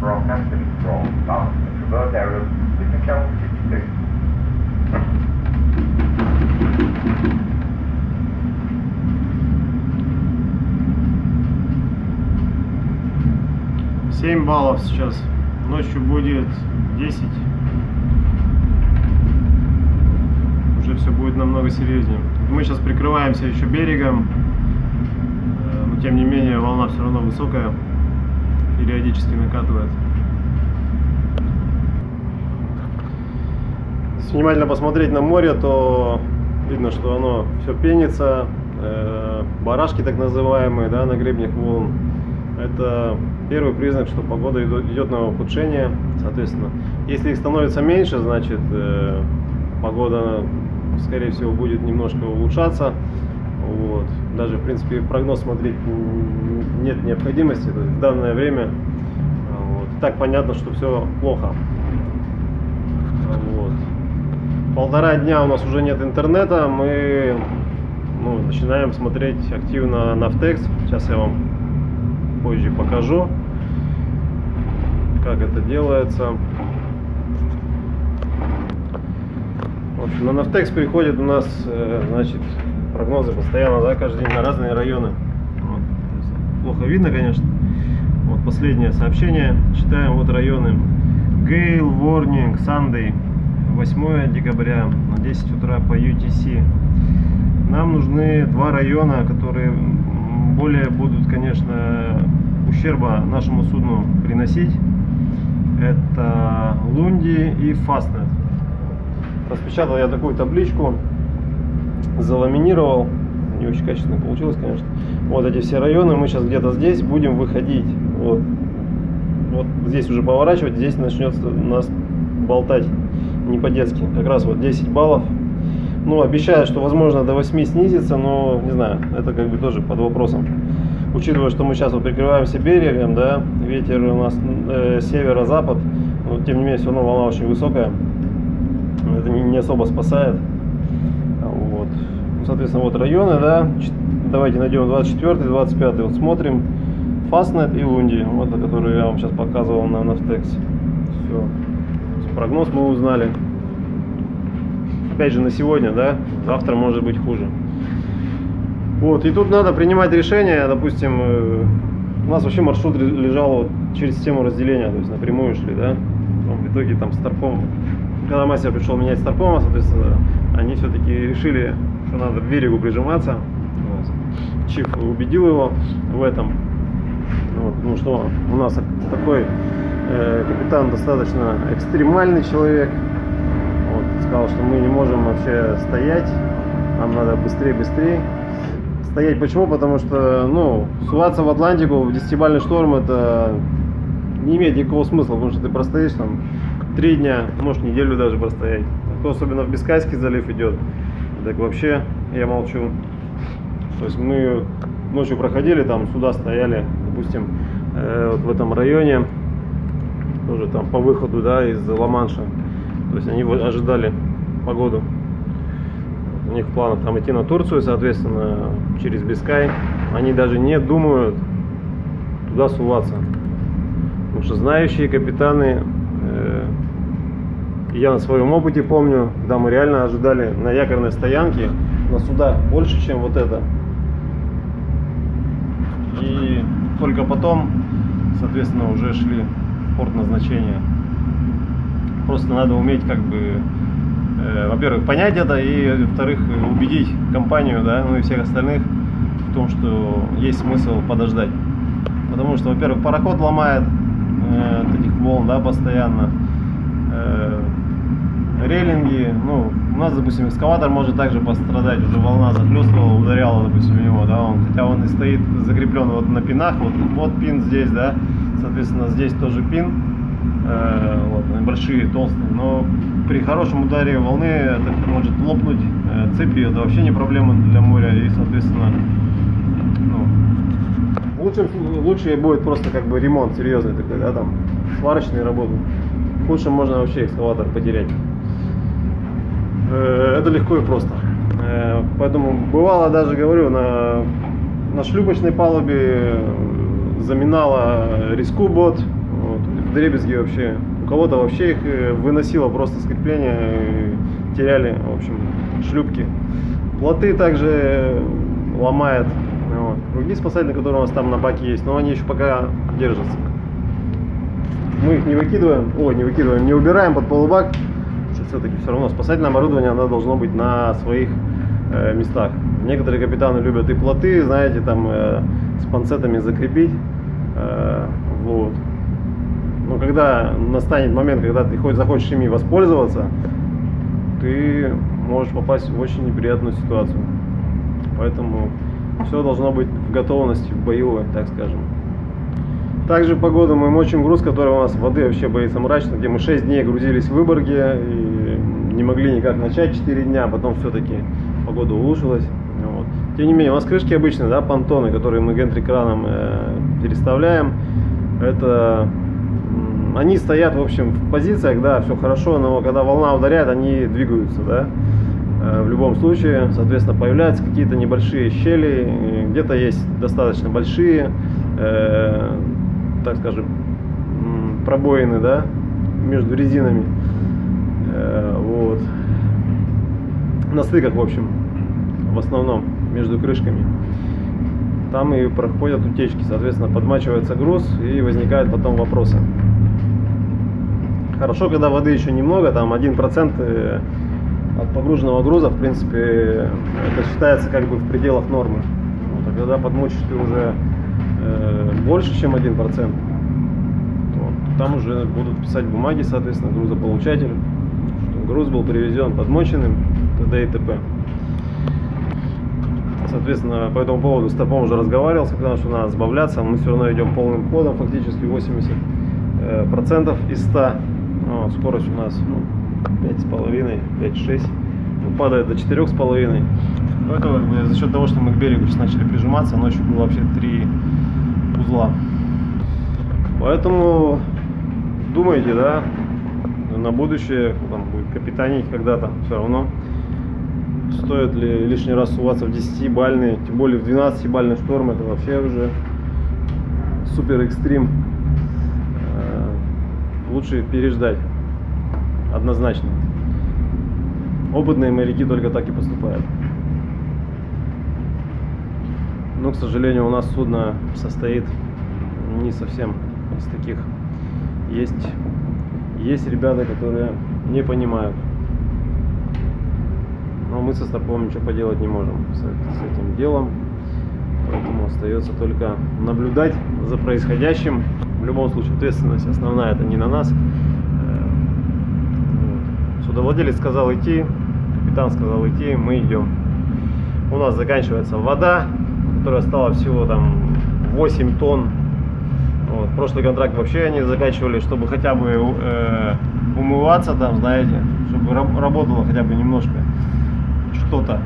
broadcasting from balance and traverse areas, Signature 62. Семь баллов сейчас, ночью будет 10. Уже все будет намного серьезнее. Мы сейчас прикрываемся еще берегом, но тем не менее волна все равно высокая, периодически накатывает. Если внимательно посмотреть на море, то видно, что оно все пенится, барашки так называемые, да, на гребнях волн. Это первый признак, что погода идет на ухудшение. Соответственно, если их становится меньше, значит погода, скорее всего, будет немножко улучшаться. Вот. Даже, в принципе, прогноз смотреть нет необходимости. То есть в данное время вот. Так понятно, что все плохо. Вот. Полтора дня у нас уже нет интернета. Мы начинаем смотреть активно Navtex. Сейчас я вам позже покажу, как это делается. В общем, на Navtex приходит у нас, значит, прогнозы постоянно, да, каждый день на разные районы. Вот. Плохо видно, конечно. Вот последнее сообщение. Читаем вот районы. Gale Warning Sunday, 8 декабря на 10 утра по UTC. Нам нужны два района, которые более будут, конечно, ущерба нашему судну приносить. Это Лунди и Фастнет. Распечатал я такую табличку, заламинировал. Не очень качественно получилось, конечно. Вот эти все районы. Мы сейчас где-то здесь будем выходить. Вот здесь уже поворачивать. Здесь начнется нас болтать не по-детски. Как раз вот 10 баллов. Ну, обещаю, что возможно до 8 снизится, но не знаю, это как бы тоже под вопросом. Учитывая, что мы сейчас вот прикрываемся берегом, да, ветер у нас северо-запад, но тем не менее все равно волна очень высокая, это не особо спасает. Вот. Соответственно, вот районы, да, давайте найдем 24, 25, вот смотрим, Фастнет и Лунди, вот которые я вам сейчас показывал на Navtex. Все, прогноз мы узнали. Опять же, на сегодня, да, завтра может быть хуже. Вот, и тут надо принимать решение. Допустим, у нас вообще маршрут лежал вот через систему разделения, то есть напрямую шли, да. В итоге там Старпом, когда мастер пришел менять Старпома, соответственно, они все-таки решили, что надо к берегу прижиматься. Вот. Чиф убедил его в этом. Вот, потому что у нас такой капитан достаточно экстремальный человек. Сказал, что мы не можем вообще стоять, нам надо быстрее. Стоять почему? Потому что, суваться в Атлантику в 10-бальный шторм, это не имеет никакого смысла, потому что ты простоишь там 3 дня, может неделю даже простоять. А то особенно в Бискайский залив идет, так вообще я молчу. То есть мы ночью проходили, там суда стояли, допустим, вот в этом районе, тоже там по выходу, да, из Ла-Манша. То есть они ожидали погоду. У них в планах там идти на Турцию, соответственно, через Бискай. Они даже не думают туда суваться. Потому что знающие капитаны, я на своем опыте помню, когда мы реально ожидали на якорной стоянке на суда больше, чем вот это. И только потом, соответственно, уже шли в порт назначения. Просто надо уметь, как бы, во-первых, понять это, и, во-вторых, убедить компанию, да, ну и всех остальных в том, что есть смысл подождать. Потому что, во-первых, пароход ломает этих волн, да, постоянно. Рейлинги, у нас, допустим, экскаватор может также пострадать, уже волна захлестывала, ударяла, допустим, в него, да, хотя он и стоит закреплен вот на пинах, вот пин здесь, да, соответственно, здесь тоже пин. Вот, большие, толстые, но при хорошем ударе волны это может лопнуть цепи, это вообще не проблема для моря, и, соответственно, лучше будет просто как бы ремонт серьезный такой, да, там сварочные работы. В худшем можно вообще экскаватор потерять. Это легко и просто. Поэтому бывало, даже говорю, на шлюпочной палубе заминала риску бот. Вот. вдребезги вообще. У кого-то вообще их выносило просто с крепления, теряли, в общем, шлюпки. Плоты также ломает. Вот. Другие спасатели, которые у нас там на баке есть, но они еще пока держатся. Мы их не выкидываем, не убираем под полубак. Все-таки все равно спасательное оборудование, оно должно быть на своих местах. Некоторые капитаны любят и плоты, знаете, там с панцетами закрепить. Вот. Но когда настанет момент, когда ты хоть захочешь ими воспользоваться, ты можешь попасть в очень неприятную ситуацию. Поэтому все должно быть в готовности, в боевой, так скажем. Также погоду мы мочим груз, который у нас воды вообще боится мрачно, где мы 6 дней грузились в Выборге и не могли никак начать 4 дня, потом все-таки погода улучшилась. Вот. Тем не менее, у нас крышки обычные, да, понтоны, которые мы гентри-краном переставляем. Это они стоят, в общем, в позициях, да, все хорошо, но когда волна ударяет, они двигаются, да. В любом случае, соответственно, появляются какие-то небольшие щели, где-то есть достаточно большие, так скажем, пробоины, да, между резинами, вот, на стыках, в общем, в основном, между крышками. Там и проходят утечки, соответственно, подмачивается груз и возникают потом вопросы. Хорошо, когда воды еще немного, там 1% от погруженного груза, в принципе, это считается как бы в пределах нормы. Вот, а когда подмочишь ты уже больше, чем 1%, то там уже будут писать бумаги, соответственно, грузополучателю, что груз был привезен подмоченным, т.д. и т.п. Соответственно, по этому поводу с ТОПом уже разговаривался, потому что надо сбавляться. Мы все равно идем полным ходом, фактически 80% из 100. Вот, скорость у нас 5,5, 5,6, падает до 4,5. Поэтому за счет того, что мы к берегу сейчас начали прижиматься, ночью было вообще 3 узла. Поэтому думайте, да, на будущее, там будет капитанить когда-то, все равно. Стоит ли лишний раз суваться в 10-бальный, тем более в 12-бальный шторм, это вообще уже супер экстрим. Лучше переждать, однозначно. Опытные моряки только так и поступают. Но, к сожалению, у нас судно состоит не совсем из таких. Есть ребята, которые не понимают. Но мы со Стопом ничего поделать не можем с этим делом. Поэтому остается только наблюдать за происходящим. В любом случае, ответственность основная это не на нас. Судовладелец сказал идти, капитан сказал идти, мы идем. У нас заканчивается вода, которая стала всего там 8 тонн. Вот. Прошлый контракт вообще они заканчивали, чтобы хотя бы умываться там, знаете, чтобы работало хотя бы немножко что-то.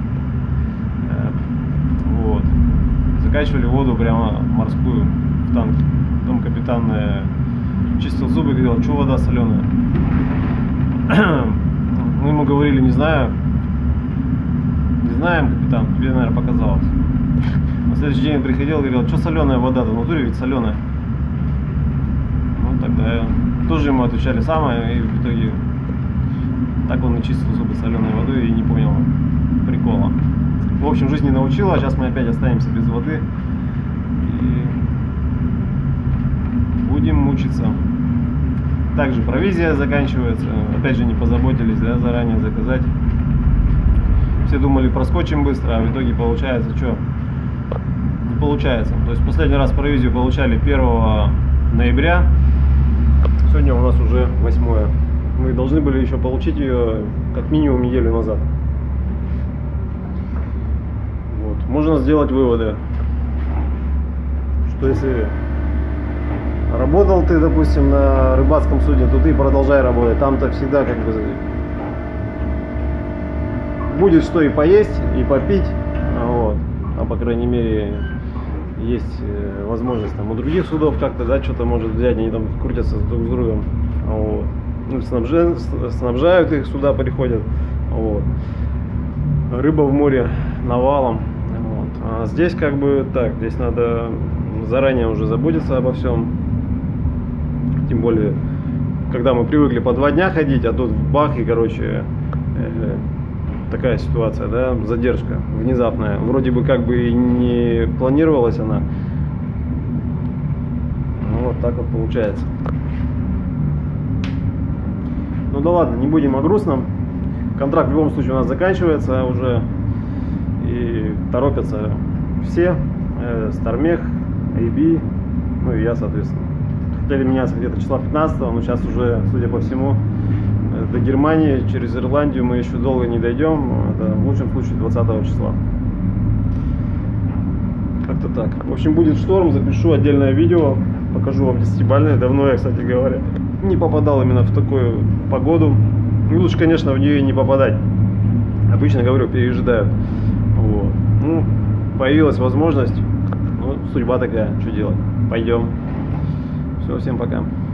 Вот. Заканчивали воду прямо морскую в танке. Потом капитан чистил зубы и говорил, что вода соленая. Мы ему говорили, не знаем, капитан, тебе, наверное, показалось. На следующий день он приходил и говорил, что соленая вода-то, в натуре ведь соленая. Ну, тогда тоже ему отвечали самое, и в итоге так он и чистил зубы соленой водой и не понял прикола. В общем, жизнь не научила, а сейчас мы опять останемся без воды и будем мучиться. Также провизия заканчивается, опять же не позаботились, да, заранее заказать. Все думали, проскочим быстро, а в итоге получается, что? Не получается. То есть последний раз провизию получали 1 ноября, сегодня у нас уже 8. Мы должны были еще получить ее как минимум неделю назад. Вот. Можно сделать выводы, что если работал ты, допустим, на рыбацком судне, то ты продолжай работать. Там-то всегда как бы будет что и поесть, и попить. Вот. А по крайней мере есть возможность там у других судов как-то, да, что-то может взять, они там крутятся друг с другом. Вот. Ну, снабжают их, сюда приходят. Вот. Рыба в море навалом. Вот. А здесь как бы так, здесь надо заранее уже заботиться обо всем. Тем более, когда мы привыкли по 2 дня ходить, а тут бах, и, короче, такая ситуация, да, задержка внезапная. Вроде бы как бы и не планировалась она. Ну, вот так вот получается. Ну да ладно, не будем о грустном. Контракт в любом случае у нас заканчивается уже. И торопятся все. Стармех, AB, ну и я, соответственно. Хотели меняться где-то числа 15-го, но сейчас уже, судя по всему, до Германии через Ирландию мы еще долго не дойдем. Это в лучшем случае 20 числа. Как-то так. В общем, будет шторм, запишу отдельное видео, покажу вам 10-бальное. Давно я, кстати говоря, не попадал именно в такую погоду. И лучше, конечно, в нее не попадать. Обычно, говорю, пережидают. Вот. Ну, появилась возможность. Ну, судьба такая, что делать. Пойдем. Все, всем пока.